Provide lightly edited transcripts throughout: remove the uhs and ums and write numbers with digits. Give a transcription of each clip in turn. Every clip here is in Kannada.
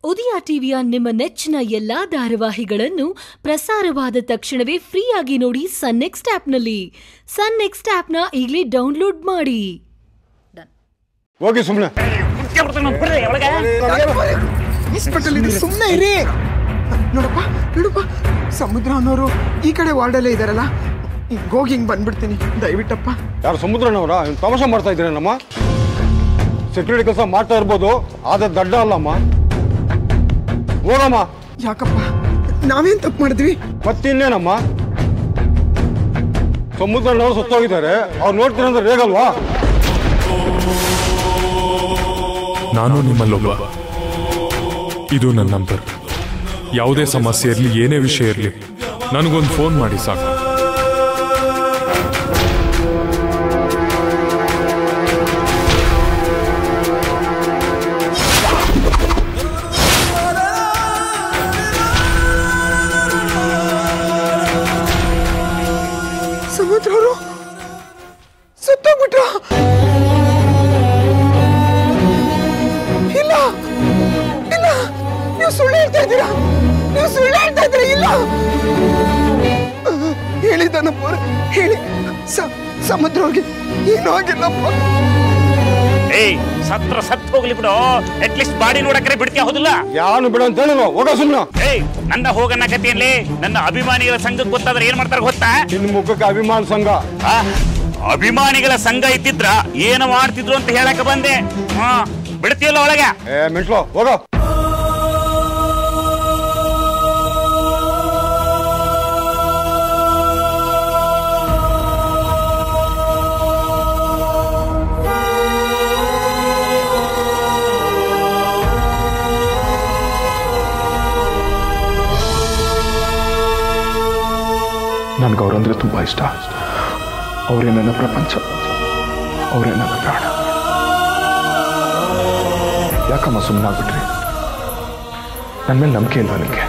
ಉದಯ ಟಿವಿಯ ನಿಮ್ಮ ನೆಚ್ಚಿನ ಎಲ್ಲಾ ಧಾರಾವಾಹಿಗಳನ್ನು ಪ್ರಸಾರವಾದ ತಕ್ಷಣವೇ ಫ್ರೀಯಾಗಿ ನೋಡಿ ಸನ್ ನೆಕ್ಸ್ಟ್ ಆಪ್ನಲ್ಲಿ. ಸನ್ ನೆಕ್ಸ್ಟ್ ಆಪ್ನ ಈಗಲೇ ಡೌನ್ಲೋಡ್ ಮಾಡಿ. ಹೋಗಿ ಸುಮ್ಮನೆ ಸುಮ್ಮನೆ ಇರಿ. ನೋಡಪ್ಪ ನೋಡಪ್ಪ, ಸಮುದ್ರ ಅನ್ನೋರು ಈ ಕಡೆ ವಾರ್ಡಲ್ಲೇ ಇದಾರಲ್ಲ, ಹೋಗಿ ಹಿಂಗ್ ಬಂದ್ಬಿಡ್ತೀನಿ ದಯವಿಟ್ಟಪ್ಪ. ಯಾರು ಸಮುದ್ರನವರ ತಮಾಷೆ ಮಾಡ್ತಾ ಇದ್ದೀರ? ನಮ್ಮ ಸೆಕ್ಯೂರಿಟಿ ಕೆಲಸ ಮಾಡ್ತಾ ಇರ್ಬೋದು, ಆದ್ರೆ ದಡ್ಡ ಅಲ್ಲಮ್ಮ. ಹೋಗಮ್ಮ. ಯಾಕಪ್ಪ, ನಾವೇನ್ ತಪ್ಪು ಮಾಡಿದ್ವಿ? ಮತ್ತಿನ್ನೇನಮ್ಮ, ಸಮುದ್ರನವರು ಸುತ್ತೋಗಿದ್ದಾರೆ, ಅವ್ರು ನೋಡ್ತೀನಿ ಅಂದ್ರೆ ರೇಗಲ್ವಾ? ನಾನು ನಿಮ್ಮಲ್ಲೊಬ್ಬ. ಇದು ನನ್ನ ನಂಬರ್. ಯಾವುದೇ ಸಮಸ್ಯೆ ಇರಲಿ, ಏನೇ ವಿಷಯ ಇರಲಿ, ನನಗೊಂದು ಫೋನ್ ಮಾಡಿ ಸಾಕು. ಸಮುದ್ರವರು ಸುತ್ತೋಗ್ಬಿಟ್ರ? ಇಲ್ಲ ಇಲ್ಲ, ನೀವು ಸುಳ್ಳು ಹೇಳ್ತಾ ಇದ್ದೀರಾ, ನೀವು ಸುಳ್ಳು ಹೇಳ್ತಾ ಇದ್ದೀರಾ. ಇಲ್ಲ ಹೇಳಿದ್ದಾನಪ್ಪ, ಹೇಳಿ ಸಮುದ್ರ ಅವ್ರಿಗೆ ಏನೂ ಆಗಿಲ್ಲಪ್ಪ. ಏಯ್, ಸತ್ರ ಸತ್ ಹೋಗ್ಲಿ ಬಿಡು, ಅಟ್ಲೀಸ್ಟ್ ಬಾಡಿ ನೋಡಕ್ರೆ ಬಿಡ್ತೀಯ, ಹೌದಿಲ್ಲ? ಯಾರು ಬಿಡ ಅಂತ ಹೇಳಿ ಹೋಗ ಸುಮ್ಮನೆ. ಏಯ್, ನನ್ನ ಹೋಗನ್ನ ಕಥೆಯಲ್ಲಿ ನನ್ನ ಅಭಿಮಾನಿಗಳ ಸಂಘಕ್ಕೆ ಗೊತ್ತಾದ್ರೆ ಏನ್ ಮಾಡ್ತಾರೆ ಗೊತ್ತಾ? ನಿನ್ನ ಮುಖಕ್ಕೆ ಅಭಿಮಾನ ಸಂಘ. ಅಭಿಮಾನಿಗಳ ಸಂಘ ಇದ್ದಿದ್ರ ಏನು ಮಾಡ್ತಿದ್ರು ಅಂತ ಹೇಳಕ್ ಬಂದೆ. ಬಿಡ್ತೀಯಲ್ಲ ಒಳಗೆ? ಮೆಂಟ್ಲು ಹೋಗ. ನನಗೆ ಅವರಂದ್ರೆ ತುಂಬ ಇಷ್ಟ. ಅವರೇ ನನ್ನ ಪ್ರಪಂಚ, ಅವರೇ ನನ್ನ ಪ್ರಾಣ. ಯಾಕಮ್ಮ ಸುಮ್ಮನಾಗ್ಬಿಟ್ರಿ? ನನ್ನ ಮೇಲೆ ನಂಬಿಕೆ ಇಲ್ವಾ ನಿಮಗೆ?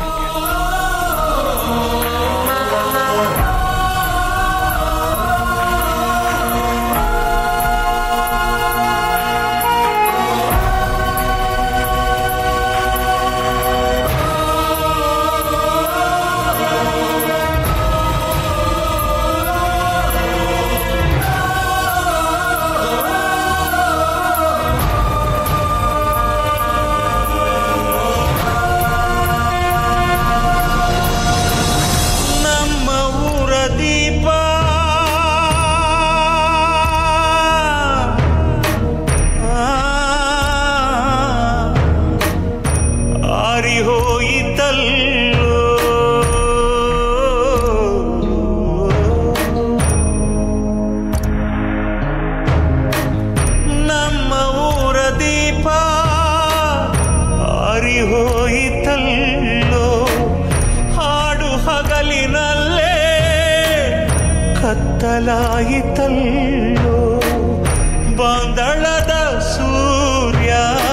ಕತ್ತಲಾಯಿತಲ್ಲೋ ಬಾಂದಳದ ಸೂರ್ಯ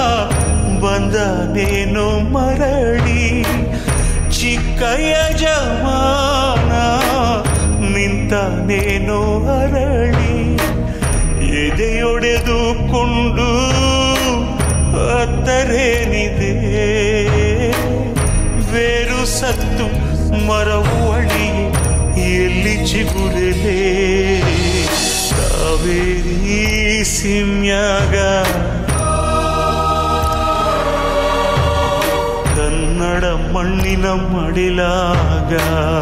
ಬಂದನೇನು ಮರಳಿ, ಚಿಕ್ಕ ಯಜಮಾನ ನಿಂತನೇನು ಅರಳಿ, ಎದೆಯೊಡೆದುಕೊಂಡು ಅತ್ತರೇನಿದೆ, ಬೇರು ಸತ್ತು ಮರವು ಅಳಿಯೇ ಎಲ್ಲಿ ಚಿಗುರಲೇ, ಕಾವೇರಿ ಸಿಮ್ಯಾಗ ಕನ್ನಡ ಮಣ್ಣಿನ ಮಡಿಲಾಗ.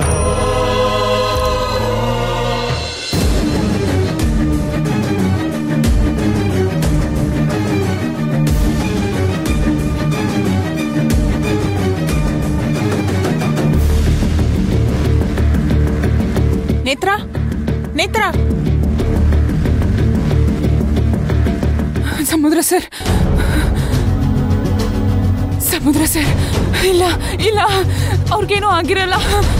ನೇತ್ರ, ನೇತ್ರ. ಸಮುದ್ರ ಸರ್, ಸಮುದ್ರ ಸರ್, ಇಲ್ಲ ಇಲ್ಲ, ಅವ್ರಿಗೇನೂ ಆಗಿರಲ್ಲ.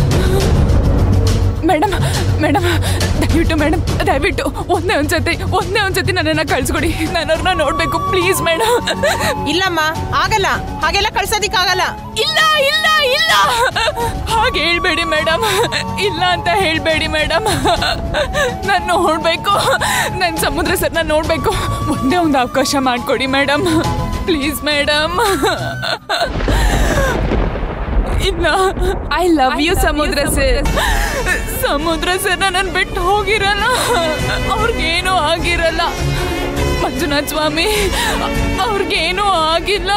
ಮೇಡಮ್ ಮೇಡಮ್, ದಯವಿಟ್ಟು ಮೇಡಮ್, ದಯವಿಟ್ಟು ಒಂದೇ ಒಂದ್ಸತಿ ನನ್ನನ್ನು ಕಳ್ಸ್ಕೊಡಿ. ನಾನು ಅವ್ರನ್ನ ನೋಡ್ಬೇಕು ಪ್ಲೀಸ್ ಮೇಡಮ್. ಇಲ್ಲಮ್ಮ, ಆಗಲ್ಲ, ಹಾಗೆಲ್ಲ ಕಳ್ಸೋದಿಕ್ಕಾಗಲ್ಲ. ಇಲ್ಲ ಇಲ್ಲ ಇಲ್ಲ, ಹಾಗೆ ಹೇಳ್ಬೇಡಿ ಮೇಡಮ್, ಇಲ್ಲ ಅಂತ ಹೇಳ್ಬೇಡಿ ಮೇಡಮ್. ನಾನು ನೋಡ್ಬೇಕು, ನನ್ನ ಸಮುದ್ರ ಸರ್ನ ನೋಡ್ಬೇಕು. ಒಂದೇ ಒಂದು ಅವಕಾಶ ಮಾಡಿಕೊಡಿ ಮೇಡಮ್, ಪ್ಲೀಸ್ ಮೇಡಮ್. ಇಲ್ಲ. I love you Samudra sir. Samudra sir ನನ್ನ ಬಿಟ್ಟು ಹೋಗಿರಲ್ಲ, ಅವ್ರಿಗೇನೂ ಆಗಿರಲ್ಲ. ಮಂಜುನಾಥ್ ಸ್ವಾಮಿ ಅವ್ರಿಗೇನೂ ಆಗಿಲ್ಲ.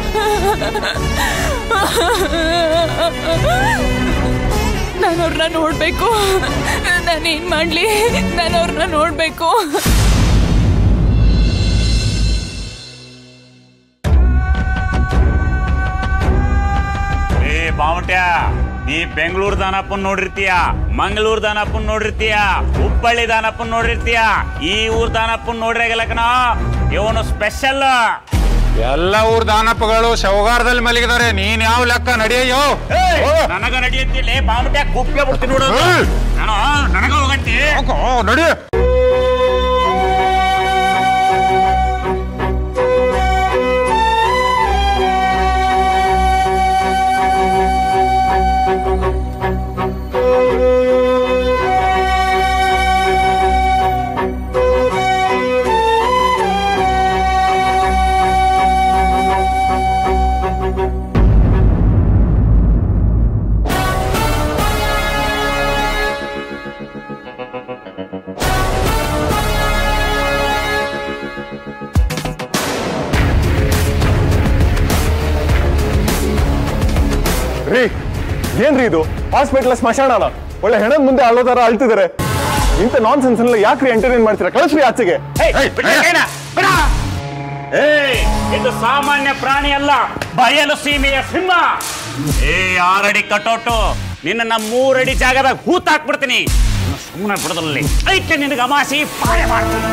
ನಾನು ಅವ್ರನ್ನ ನೋಡ್ಬೇಕು. ನಾನೇನ್ ಮಾಡ್ಲಿ? ನಾನು ಅವ್ರನ್ನ ನೋಡ್ಬೇಕು. ಬಾವಟ್ಯ, ನೀ ಬೆಂಗಳೂರು ದಾನಪ್ಪನ್ ನೋಡಿರ್ತೀಯ, ಮಂಗಳೂರು ದಾನಪ್ಪನ್ ನೋಡಿರ್ತೀಯ, ಹುಬ್ಬಳ್ಳಿ ದಾನಪ್ಪನ್ ನೋಡಿರ್ತೀಯ. ಈ ಊರ್ ದಾನಪ್ಪನ್ ನೋಡಿರಾಗಲ್ಲ ಕಣ, ಇವನು ಸ್ಪೆಷಲ್. ಎಲ್ಲ ಊರ್ ದಾನಪ್ಪಗಳು ಶವಗಾರದಲ್ಲಿ ಮಲಗಿದ್ದಾರೆ. ನೀನ್ ಯಾವ ಲೆಕ್ಕ? ನಡೆಯೋ ನನಗ ನಡೆಯುತ್ತಿಲ್ಲ ಬಾವಟ್ಯ, ಗುಪ್ಪೆ ಬಿಡ್ತೀನಿ ನೋಡೋದು. ನನಗ ಹೋಗಂತಿ ನಡಿ. ಏನ್ರಿ ಇದು? ಹಾಸ್ಪಿಟಲ್ ಸ್ಮಶಾನ, ಒಳ್ಳೆ ಹೆಣದ ಮುಂದೆ ಅಳೋದಾರ ಅಳ್ತಿದ್ದಾರೆ. ಇಂಥ ನಾನ್ ಸೆನ್ಸ್ ಯಾಕ್ರಿ ಎಂಟರ್ಟೈನ್ ಮಾಡ್ತೀರಾ? ಕಳಿಸ್ರಿ ಆಚೆಗೆ. ಇದು ಸಾಮಾನ್ಯ ಪ್ರಾಣಿ ಅಲ್ಲ, ಬಯಲು ಸೀಮೆಯ ಸಿಂಹ. 6 ಅಡಿ ಕಟೌಟು ನಿನ್ನ 3 ಅಡಿ ಜಾಗದಾಗ ಹೂತಾಕ್ಬಿಡ್ತೀನಿ. ಸುಮ್ಮನೆ ಬಿಡದಲ್ಲಿ ಐತೆ ನಿನಗೆ ಅಮಾಸಿ ಪಾಯ ಮಾಡ್ತೀನಿ.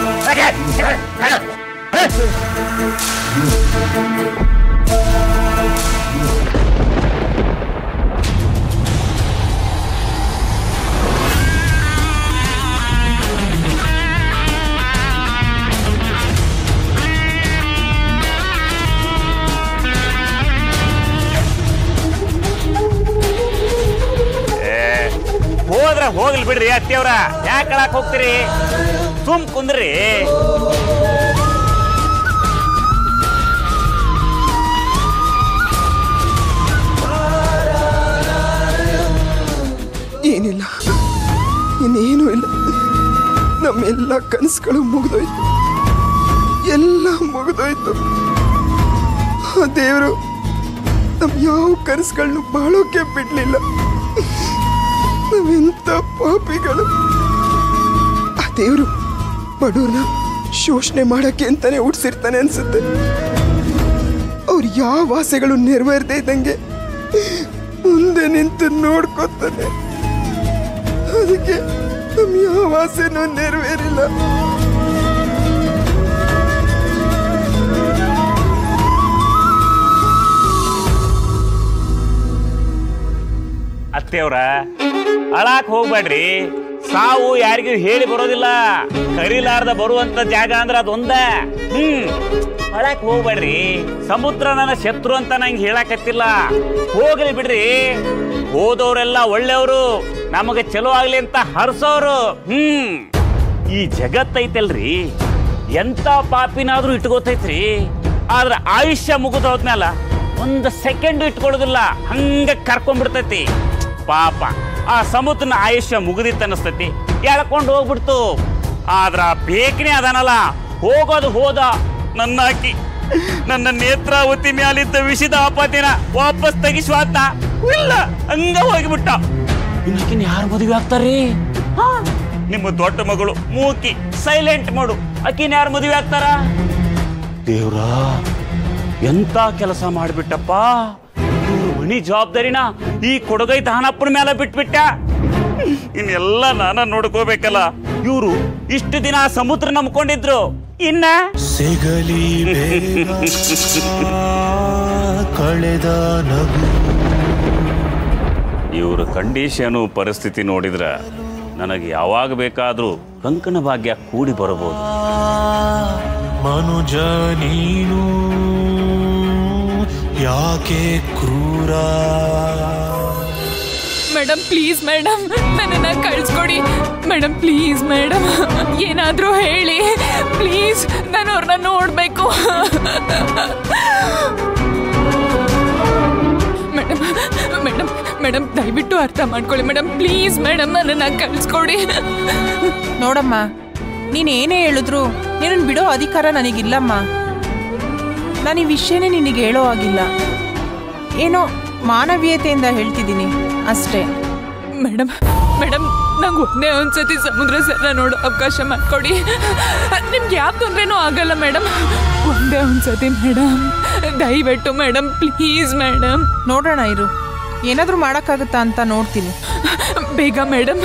ಹೋದ್ರ ಹೋಗ್ಲಿ ಬಿಡ್ರಿ ಅತ್ತಿಯವ್ರ, ಯಾಕೆ ಕಳಕ್ ಹೋಗ್ತೀರಿ? ಸುಮ್ ಕುಂದ್ರಿ. ಏನಿಲ್ಲ, ಇನ್ನೇನು ಇಲ್ಲ. ನಮ್ಮೆಲ್ಲ ಕನಸುಗಳು ಮುಗಿದೋಯ್ತು, ಎಲ್ಲ ಮುಗಿದೋಯ್ತು. ಆ ದೇವರು ನಮ್ ಯಾವ ಕನಸುಗಳನ್ನು ಬಾಳೋಕೆ ಬಿಡ್ಲಿಲ್ಲ. ನಾವೆಂತ ಪಾಪಿಗಳು. ಆ ದೇವರು ಬಡವ್ರನ್ನ ಶೋಷಣೆ ಮಾಡಕ್ಕೆ ಅಂತಾನೆ ಹುಡ್ಸಿರ್ತಾನೆ ಅನ್ಸುತ್ತೆ. ಅವ್ರ ಯಾವ ಆಸೆಗಳು ನೆರವೇರದೆ ಇದ್ದಂಗೆ ಮುಂದೆ ನಿಂತು ನೋಡ್ಕೊತಾನೆ. ಅದಕ್ಕೆ ನಮ್ ಯಾವ ಆಸೆನೂ ನೆರವೇರಿಲ್ಲ. ಅತ್ತೆಯವ್ರ, ಅಳಾಕ್ ಹೋಗ್ಬೇಡ್ರಿ. ಸಾವು ಯಾರಿಗೂ ಹೇಳಿ ಬರೋದಿಲ್ಲ. ಕರಿಲಾರ್ದ ಬರುವಂತ ಜಾಗ ಅಂದ್ರ ಅದೊಂದ. ಅಳಾಕ್ ಹೋಗ್ಬೇಡ್ರಿ. ಸಮುದ್ರ ನನ್ನ ಶತ್ರು ಅಂತ ನಂಗೆ ಹೇಳಕತ್ತಿಲ್ಲ. ಹೋಗ್ಲಿ ಬಿಡ್ರಿ. ಹೋದವ್ರೆಲ್ಲ ಒಳ್ಳೆಯವರು, ನಮಗೆ ಚಲೋ ಆಗ್ಲಿ ಅಂತ ಹರ್ಸೋರು. ಈ ಜಗತ್ತೈತಲ್ರಿ, ಎಂತ ಪಾಪಿನಾದ್ರೂ ಇಟ್ಕೋತೈತ್ರಿ. ಆದ್ರ ಆಯುಷ್ಯ ಮುಗಿದೋದ್ಮೇಲ 1 ಸೆಕೆಂಡ್ ಇಟ್ಕೊಳ್ಳೋದಿಲ್ಲ, ಹಂಗ ಕರ್ಕೊಂಡ್ಬಿಡ್ತೈತಿ. ಪಾಪ ಆ ಸಮುದ್ರನ ಆಯುಷ್ಯ ಮುಗಿದಿತ್ತು ಅನಿಸ್ತೈತಿ, ಎಳ್ಕೊಂಡು ಹೋಗ್ಬಿಡ್ತು. ಆದ್ರ ಬೇಕನೆ ಅದಾನಲ್ಲ, ಹೋಗೋದು ಹೋದ. ನನ್ನಾಕಿ ನನ್ನ ನೇತ್ರಾವತಿ ಮ್ಯಾಲಿದ್ದ ವಿಷದ ಆಪಾತಿನ ವಾಪಸ್ ತೆಗಿಸ್ವಾತ ಇಲ್ಲ, ಹಂಗ ಹೋಗಿಬಿಟ್ಟ. ಇನ್ನಕಿನ್ ಯಾರು ಮದುವೆ ಆಗ್ತಾರ್ರಿ? ನಿಮ್ಮ ದೊಡ್ಡ ಮಗಳು ಮೂಕಿ ಸೈಲೆಂಟ್ ಮಾಡು, ಅಕ್ಕಿನ ಯಾರು ಮದುವೆ ಆಗ್ತಾರ? ದೇವ್ರ, ಎಂತ ಕೆಲಸ ಮಾಡಿಬಿಟ್ಟಪ್ಪ. ಮನಿ ಜವಾಬ್ದಾರಿನ ಈ ಕೊಡಗೈ ದಹನಪ್ಪನ ಮೇಲೆ ಬಿಟ್ಬಿಟ್ಟ. ಇನ್ನೆಲ್ಲ ನಾನ ನೋಡ್ಕೋಬೇಕಲ್ಲ. ಇವರು ಇಷ್ಟು ದಿನ ಸಮುದ್ರ ನಂಬ್ಕೊಂಡಿದ್ರು, ಇನ್ನ ಸಿಗಲಿ ಕಳೆದ ನಗು. ಇವ್ರ ಕಂಡೀಷನು ಪರಿಸ್ಥಿತಿ ನೋಡಿದ್ರ ನನಗೆ ಯಾವಾಗ ಬೇಕಾದ್ರೂ ಕಂಕಣ ಭಾಗ್ಯ ಕೂಡಿ ಬರಬಹುದು. ಮನುಜ ನೀನು ಯಾಕೆ ಕ್ರೂರ? ಮೇಡಮ್ ಪ್ಲೀಸ್ ಮೇಡಮ್, ನನ್ನನ್ನ ಕಳ್ಸ್ಕೊಡಿ ಮೇಡಮ್. ಪ್ಲೀಸ್ ಮೇಡಮ್, ಏನಾದ್ರೂ ಹೇಳಿ ಪ್ಲೀಸ್. ನಾನು ಅವ್ರನ್ನ ನೋಡ್ಬೇಕು ಮೇಡಮ್. ಮೇಡಮ್ ಮೇಡಮ್ ದಯವಿಟ್ಟು ಅರ್ಥ ಮಾಡ್ಕೊಳ್ಳಿ ಮೇಡಮ್, ಪ್ಲೀಸ್ ಮೇಡಮ್ ನನ್ನನ್ನ ಕಳ್ಸ್ಕೊಡಿ. ನೋಡಮ್ಮ, ನೀನ್ ಏನೇ ಹೇಳಿದ್ರು ನೀನನ್ನು ಬಿಡೋ ಅಧಿಕಾರ ನನಗಿಲ್ಲಮ್ಮ. ನಾನು ಈ ವಿಷಯನೇ ನಿನಗೆ ಹೇಳೋ ಆಗಿಲ್ಲ, ಏನೋ ಮಾನವೀಯತೆಯಿಂದ ಹೇಳ್ತಿದ್ದೀನಿ ಅಷ್ಟೇ. ಮೇಡಮ್ ಮೇಡಮ್ ನಂಗೆ ಒಂದೇ ಒಂದ್ಸತಿ ಸಮುದ್ರ ಸರ್ನ ನೋಡೋ ಅವಕಾಶ ಮಾಡ್ಕೊಡಿ. ನಿಮ್ಗೆ ಯಾವ ತೊಂದ್ರೆನೂ ಆಗಲ್ಲ ಮೇಡಮ್, ಒಂದೇ ಒಂದ್ಸತಿ ಮೇಡಮ್, ದಯವಿಟ್ಟು ಮೇಡಮ್, ಪ್ಲೀಸ್ ಮೇಡಮ್. ನೋಡೋಣ ಇರು, ಏನಾದರೂ ಮಾಡೋಕ್ಕಾಗುತ್ತಾ ಅಂತ ನೋಡ್ತೀನಿ. ಬೇಗ madam.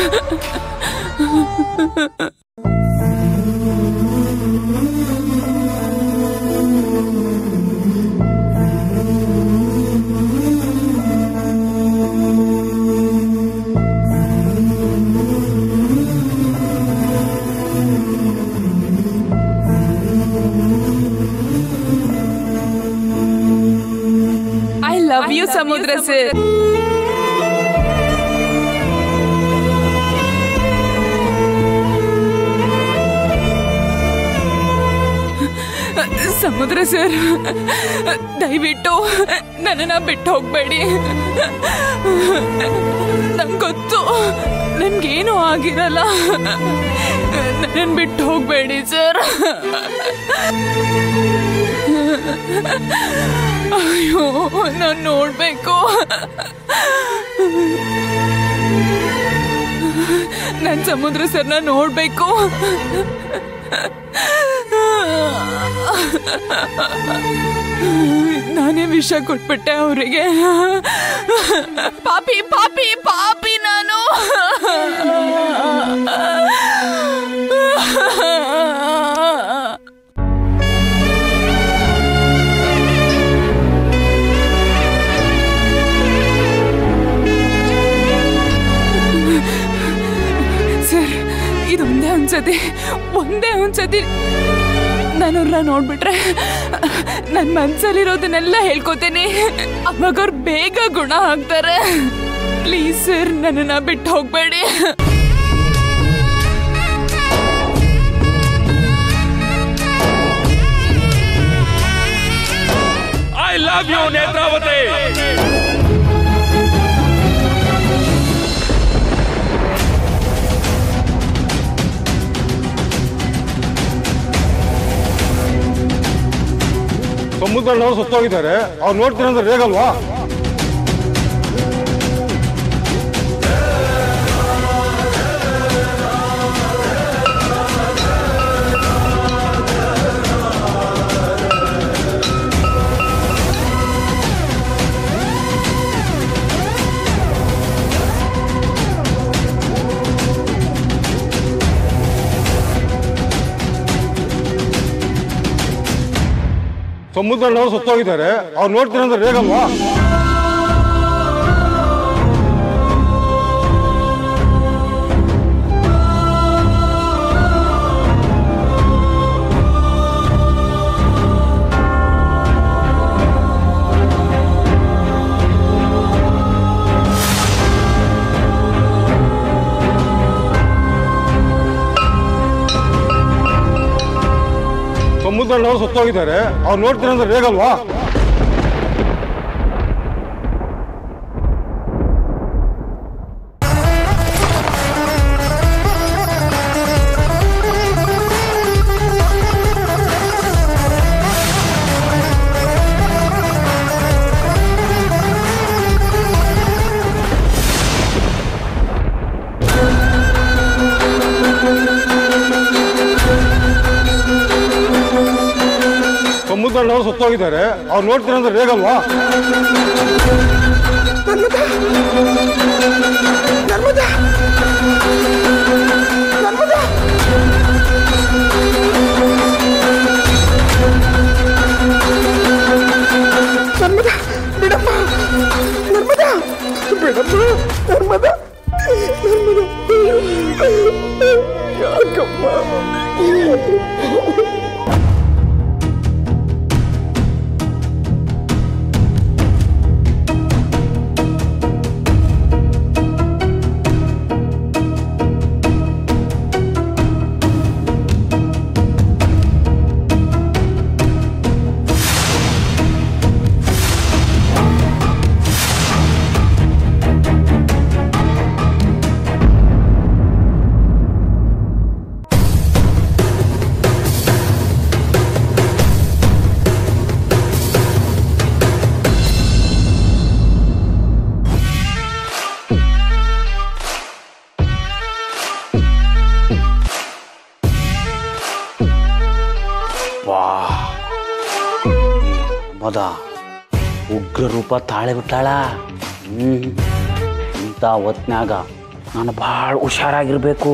I love you, Samudra sir. Samudra sir, ದಯವಿಟ್ಟು ನನ್ನನ್ನ ಬಿಟ್ಟು ಹೋಗ್ಬೇಡಿ. ನಂಗೆ ಗೊತ್ತು ನನ್ಗೇನು ಆಗಿರಲ್ಲ, ನನ್ನ ಬಿಟ್ಟು ಹೋಗ್ಬೇಡಿ ಸರ್. ಅಯ್ಯೋ, ನಾನು ನೋಡ್ಬೇಕು. ನಾನು ಸಮುದ್ರ ಸರ್ನ ನೋಡ್ಬೇಕು. ನಾನೇ ವಿಷ ಕೊಟ್ಬಿಟ್ಟೆ ಅವರಿಗೆ. ಪಾಪಿ ಪಾಪಿ ಪಾಪಿ ನಾನು. ಸರ್, ಇದೊಂದೇ ಒಂದ್ಸತಿ ನಾನವ್ರನ್ನ ನೋಡ್ಬಿಟ್ರೆ ನನ್ನ ಮನ್ಸಲ್ಲಿರೋದನ್ನೆಲ್ಲ ಹೇಳ್ಕೊತೇನೆ. ಅವಾಗ ಅವ್ರು ಬೇಗ ಗುಣ ಆಗ್ತಾರೆ. ಪ್ಲೀಸ್ ಸರ್, ನನ್ನನ್ನ ಬಿಟ್ಟು ಹೋಗ್ಬೇಡಿ. I love you Netravati. ಸಮುದ್ರನವರು ಸುತ್ತೋಗಿದ್ದಾರೆ, ಅವ್ರು ನೋಡ್ತೀನಿ ಅಂದ್ರೆ ರೇಗಲ್ವಾ? ಸಮುದ್ರನವರು ಸುತ್ತೋಗಿದ್ದಾರೆ, ಅವ್ರು ನೋಡ್ತೀನಿ ಅಂದ್ರೆ ರೇಗಲ್ವಾ? ಸಮುದ್ರನವರು ಸುತ್ತೋಗಿದ್ದಾರೆ, ಅವ್ರು ನೋಡ್ತೀನಿ ಅಂದ್ರೆ ರೇಗಲ್ವಾ? ಸಮುದ್ರನವರು ಸುತ್ತೋಗಿದ್ದಾರೆ, ಅವ್ರು ನೋಡ್ತೀನಿ ಅಂದ್ರೆ ರೇಗಲ್ವಾ? ರೂಪ ತಾಳೆ ಬಿಟ್ಟಾಳ. ಇಂಥ ಹೊತ್ನ್ಯಾಗ ನಾನು ಭಾಳ ಹುಷಾರಾಗಿರ್ಬೇಕು.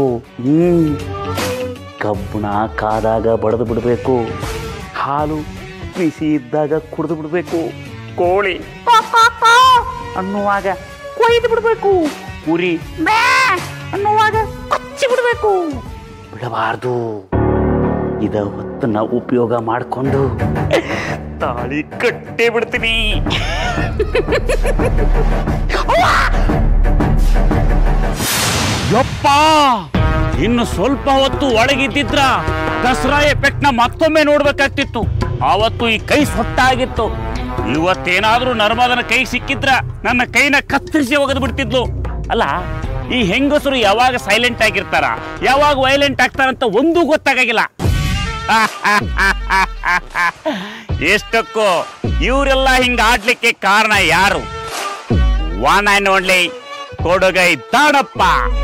ಕಬ್ಬಣ ಕಾದಾಗ ಬಡ್ದು ಬಿಡಬೇಕು, ಹಾಲು ಬಿಸಿ ಇದ್ದಾಗ ಕುಡಿದು ಬಿಡಬೇಕು, ಕೋಳಿ ಅನ್ನುವಾಗ ಕೊಯ್ದು ಬಿಡಬೇಕು, ಕುರಿ ಅನ್ನುವಾಗ ಕೊಚ್ಚಿ ಬಿಡಬೇಕು, ಬಿಡಬಾರ್ದು. ಇದ ಹೊತ್ತನ್ನ ಉಪಯೋಗ ಮಾಡಿಕೊಂಡು ತಾಳಿ ಕಟ್ಟೇ ಬಿಡ್ತೀನಿ. ಯಪ್ಪ, ಇನ್ನು ಸ್ವಲ್ಪ ಹೊತ್ತು ಒಳಗಿದ್ದಿದ್ರ ದಸರಾ ಎಫೆಕ್ಟ್ ನ ಮತ್ತೊಮ್ಮೆ ನೋಡ್ಬೇಕಾಗ್ತಿತ್ತು. ಆವತ್ತು ಈ ಕೈ ಸೊಟ್ಟಾಗಿತ್ತು. ಇವತ್ತೇನಾದ್ರೂ ನರ್ಮದನ ಕೈ ಸಿಕ್ಕಿದ್ರ ನನ್ನ ಕೈನ ಕತ್ತರಿಸಿ ಒಗೆದು ಬಿಡ್ತಿದ್ಲು. ಅಲ್ಲ, ಈ ಹೆಂಗಸರು ಯಾವಾಗ ಸೈಲೆಂಟ್ ಆಗಿರ್ತಾರ, ಯಾವಾಗ ವೈಲೆಂಟ್ ಆಗ್ತಾರಂತ ಒಂದೂ ಗೊತ್ತಾಗಿಲ್ಲ. ಎಷ್ಟಕ್ಕೂ ಇವರೆಲ್ಲ ಹಿಂಗ ಆಡ್ಲಿಕ್ಕೆ ಕಾರಣ ಯಾರು? ಒನ್ ಅಂಡ್ ಓನ್ಲಿ ಕೊಡುಗೈ ದಾನಪ್ಪ.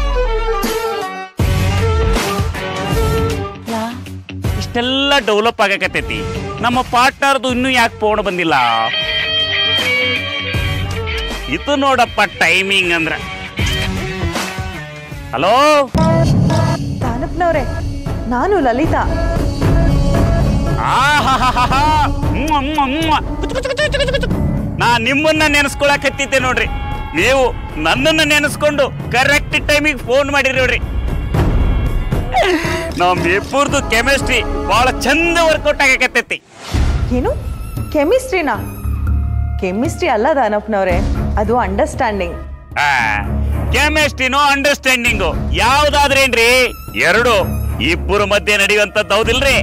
ಇಷ್ಟೆಲ್ಲ ಡೆವಲಪ್ ಆಗಕತ್ತೈತಿ, ನಮ್ಮ ಪಾರ್ಟ್ನರ್ದು ಇನ್ನೂ ಯಾಕೆ ಫೋನ್ ಬಂದಿಲ್ಲ? ಇದು ನೋಡಪ್ಪ ಟೈಮಿಂಗ್ ಅಂದ್ರ. ಹಲೋ ದಾನಪ್ಪನವ್ರೆ, ನಾನು ಲಲಿತಾ. ನಾ ನಿಮ್ಮನ್ನ ನೆನೆಸ್ಕೊಳಕತ್ತಿದ್ದೆ ನೋಡ್ರಿ. ನೀವು ನನ್ನನ್ನ ನೆನೆಸ್ಕೊಂಡು ಕರೆಕ್ಟ್ ಟೈಮಿಗೆ ಫೋನ್ ಮಾಡಿರಿ ನೋಡ್ರಿ. ನಮ್ಮಿಬ್ಬರದು ಕೆಮಿಸ್ಟ್ರಿ ಬಹಳ ಚಂದ ವರ್ಕೌಟ್ ಆಗಕತ್ತೈತಿ. ಏನು ಕೆಮಿಸ್ಟ್ರಿನಾ? ಕೆಮಿಸ್ಟ್ರಿ ಅಲ್ಲ ದಾನಪ್ಪನವ್ರೆ, ಅದು ಅಂಡರ್ಸ್ಟ್ಯಾಂಡಿಂಗ್. ಕೆಮಿಸ್ಟ್ರಿನೋ ಅಂಡರ್ಸ್ಟ್ಯಾಂಡಿಂಗು ಯಾವ್ದಾದ್ರೇನ್ರಿ? ಎರಡು ಇಬ್ಬರು ಮಧ್ಯೆ ನಡೆಯುವಂತದ್ದು ಹೌದಿಲ್ರಿ?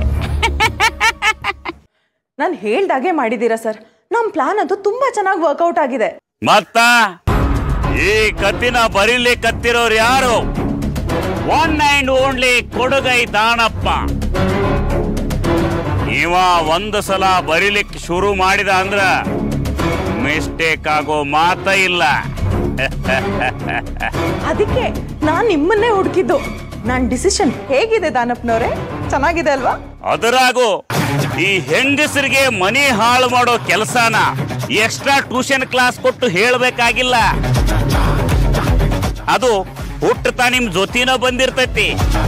ನಾನು ಹೇಳ್ದಾಗೆ ಮಾಡಿದ್ದೀರಾ ಸರ್. ನಮ್ ಪ್ಲಾನ್ ಅಂತೂ ತುಂಬಾ ಚೆನ್ನಾಗಿ ವರ್ಕೌಟ್ ಆಗಿದೆ. ಮತ್ತ ಈ ಕತ್ತಿನ ಬರೀಲಿ ಕತ್ತಿರೋರು ಯಾರು? ಒನ್ ಅಂಡ್ ಓನ್ಲಿ ಕೊಡುಗೈ ದಾನಪ್ಪ. ಇವ ಒಂದು ಸಲ ಬರೀಲಿಕ್ಕೆ ಶುರು ಮಾಡಿದ ಅಂದ್ರ ಮಿಸ್ಟೇಕ್ ಆಗೋ ಮಾತ ಇಲ್ಲ. ಅದಕ್ಕೆ ನಾನ್ ನಿಮ್ಮನ್ನೇ ಹುಡುಕಿದ್ದು. ನಾನ್ ಡಿಸಿಷನ್ ಹೇಗಿದೆ ದಾನಪ್ಪನವ್ರೆ? ಚೆನ್ನಾಗಿದೆ ಅಲ್ವಾ? ಅದರಾಗೂ ಈ ಹೆಂಗಸರಿಗೆ ಮನಿ ಹಾಳು ಮಾಡೋ ಕೆಲಸನ ಎಕ್ಸ್ಟ್ರಾ ಟ್ಯೂಷನ್ ಕ್ಲಾಸ್ ಕೊಟ್ಟು ಹೇಳ್ಬೇಕಾಗಿಲ್ಲ. ಅದು ಹುಟ್ಟತಾ ನಿಮ್ ಜೊತಿನ ಬಂದಿರ್ತೈತಿ.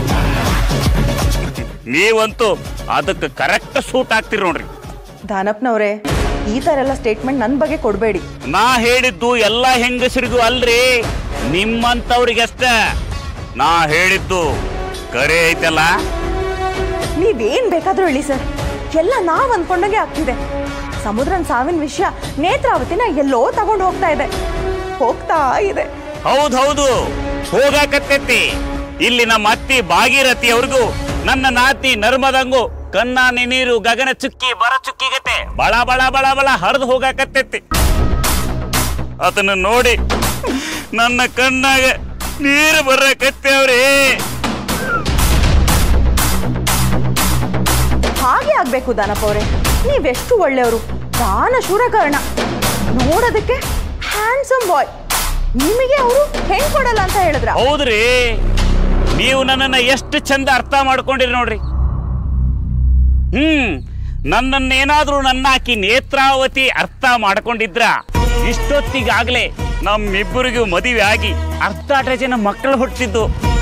ನೀವಂತೂ ಅದಕ್ಕೆ ಕರೆಕ್ಟ್ ಸೂಟ್ ಆಗ್ತಿರಿ ನೋಡ್ರಿ. ದಾನಪ್ಪನವ್ರೆ, ಈ ತರ ಎಲ್ಲ ಸ್ಟೇಟ್ಮೆಂಟ್ ನನ್ ಬಗ್ಗೆ ಕೊಡ್ಬೇಡಿ. ನಾ ಹೇಳಿದ್ದು ಎಲ್ಲಾ ಹೆಂಗಸರಿಗೂ ಅಲ್ರಿ, ನಿಮ್ಮಂತವ್ರಿಗಷ್ಟ. ನಾ ಹೇಳಿದ್ದು ಕರೆ ಐತಲ್ಲ. ನೀವೇನ್ ಬೇಕಾದ್ರೂ ಹೇಳಿ ಸರ್, ಎಲ್ಲ ನಾವ್ ಅನ್ಕೊಂಡಂಗೆ ಆಗ್ತಿದೆ. ಸಮುದ್ರನ್ ಸಾವಿನ ವಿಷಯ ನೇತ್ರಾವತಿನ ಎಲ್ಲೋ ತಗೊಂಡು ಹೋಗ್ತಾ ಇದೆ. ಹೌದೌದು, ಹೋಗಾಕತ್ತೈತಿ. ಇಲ್ಲಿ ನಮ್ಮ ಅತ್ತಿ ಭಾಗೀರಥಿ ಅವ್ರಿಗೂ ನನ್ನ ನಾತಿ ನರ್ಮದಂಗು ಕನ್ನ ನೀರು ಗಗನ ಚುಕ್ಕಿ ಬರ ಚುಕ್ಕಿಗತೆ ಬಳ ಬಳ ಬಳ ಬಳ ಹರಿದು ಹೋಗಾಕತ್ತೈತಿ. ಅದನ್ನ ನೋಡಿ ನನ್ನ ಕಣ್ಣಾಗ ನೀರು ಬರಕತ್ತೇವ್ರಿ. ಹಾಗೆ ಆಗ್ಬೇಕು ದಾನಪ್ಪ ಅವ್ರೆ. ನೀವೆಷ್ಟು ಒಳ್ಳೆಯವರು, ದಾನ ಶೂರಕರ್ಣ. ನೋಡೋದಕ್ಕೆ ಹ್ಯಾಂಡ್ಸಮ್ ಬಾಯ್. ನಿಮಗೆ ಅವರು ಹೆಣ್ ಕೊಡಲ್ಲ ಅಂತ ಹೇಳಿದ್ರ? ಹೌದ್ರಿ, ನೀವು ನನ್ನನ್ನ ಎಷ್ಟು ಚಂದ ಅರ್ಥ ಮಾಡ್ಕೊಂಡಿರಿ ನೋಡ್ರಿ. ನನ್ನನ್ನೇನಾದ್ರೂ ನನ್ನಾಕಿ ನೇತ್ರಾವತಿ ಅರ್ಥ ಮಾಡ್ಕೊಂಡಿದ್ರ ಇಷ್ಟೊತ್ತಿಗಾಗ್ಲೇ ನಮ್ಮಿಬ್ಬರಿಗೂ ಮದುವೆ ಆಗಿ ಅರ್ಧ ಡಜನ್ ಮಕ್ಕಳು ಹುಟ್ಟಿದ್ದು.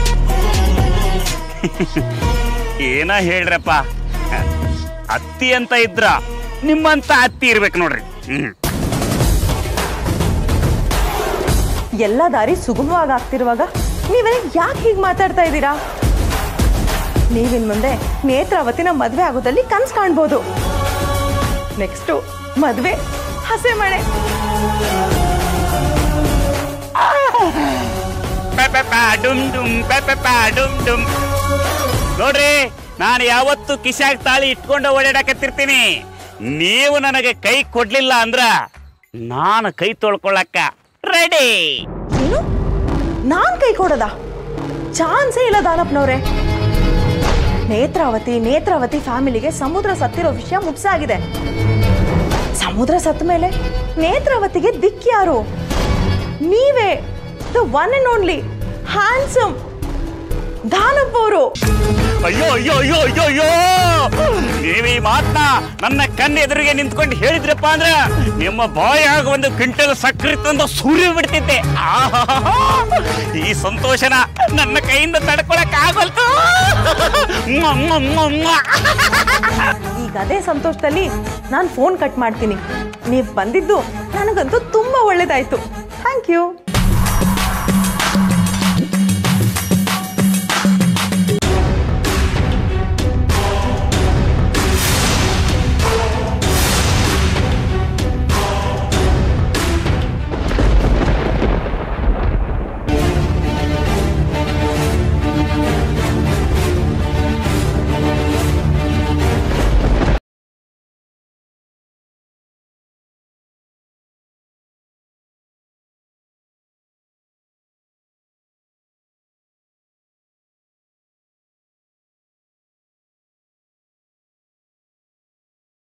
ಏನ ಹೇಳ್ರಪ್ಪ, ಅತ್ತಿ ಅಂತ ಇದ್ರ ನಿಮ್ಮಂತ ಅತ್ತಿ ಇರ್ಬೇಕು ನೋಡ್ರಿ. ಎಲ್ಲ ದಾರಿ ಸುಗಮವಾಗಿ ಆಗ್ತಿರುವಾಗ ನೀವೇ ಯಾಕೆ ಹೀಗೆ ಮಾತಾಡ್ತಾ ಇದ್ದೀರಾ? ನೀವಿನ್ ಮುಂದೆ ನೇತ್ರಾವತಿನ ಮದ್ವೆ ಆಗೋದಲ್ಲಿ ಕನ್ಸ್ ಕಾಣ್ಬೋದು. ನೆಕ್ಸ್ಟು ಮದ್ವೆ ಹಸೆ ಮಳೆ. ನೋಡ್ರಿ, ನಾನು ಯಾವತ್ತು ಕಿಶಾಗ್ ತಾಳಿ ಇಟ್ಕೊಂಡು ಓಡಾಡಕತ್ತಿರ್ತೀನಿ. ನೀವು ನನಗೆ ಕೈ ಕೊಡ್ಲಿಲ್ಲ ಅಂದ್ರ ನಾನು ಕೈ ತೊಳ್ಕೊಳ್ಳಕ್ಕ ರೆಡಿ. ಏನು? ನಾನ್ ಕೈ ಕೊಡೋದ? ಚಾನ್ಸೇ ಇಲ್ಲ ದಾನಪ್ಪನವ್ರೆ. ನೇತ್ರಾವತಿ ಫ್ಯಾಮಿಲಿಗೆ ಸಮುದ್ರ ಸತ್ತಿರೋ ವಿಷಯ ಮುಟ್ಸಾಗಿದೆ. ಸಮುದ್ರ ಸತ್ತ ಮೇಲೆ ನೇತ್ರಾವತಿಗೆ ದಿಕ್ ಯಾರು? ನೀವೇ, the one and only handsome Danappa ಅವರು. ಅಯ್ಯೋ ಅಯ್ಯೋ ಅಯ್ಯೋ ಅಯ್ಯೋ ಅಯ್ಯೋ ನೀವು ಈ ಮಾತನ್ನ ನನ್ನ ಕಣ್ಣು ಎದುರಿಗೆ ನಿಂತ್ಕೊಂಡು ಹೇಳಿದ್ರಪ್ಪ ಅಂದ್ರೆ ನಿಮ್ಮ ಬಾಯಾಗ ಒಂದು ಕ್ವಿಂಟಲ್ ಸಕ್ಕರೆ ತಂದು ಸುರಿ ಬಿಡ್ತಿದ್ದೆ. ಈ ಸಂತೋಷನ ನನ್ನ ಕೈಯಿಂದ ತಡ್ಕೊಳಕ್ ಆಗಲ್ತು. ಈಗ ಅದೇ ಸಂತೋಷದಲ್ಲಿ ನಾನು ಫೋನ್ ಕಟ್ ಮಾಡ್ತೀನಿ. ನೀವು ಬಂದಿದ್ದು ನನಗಂತೂ ತುಂಬ ಒಳ್ಳೇದಾಯ್ತು. Thank you.